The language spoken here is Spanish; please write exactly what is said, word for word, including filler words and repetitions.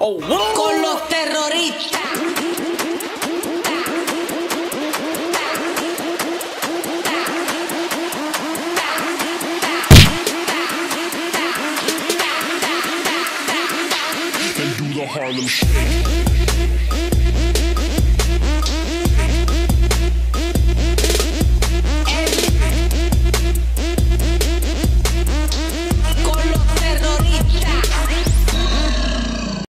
Oh, wow. Con los terroristas. And do the Harlem Shake.